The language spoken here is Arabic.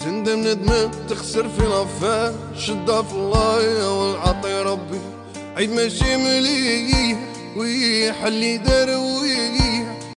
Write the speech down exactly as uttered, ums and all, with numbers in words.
تندم ندمان تخسر في لافان، شدها في الله والعطي ربي عيد ماشي مليح ويحلي دروي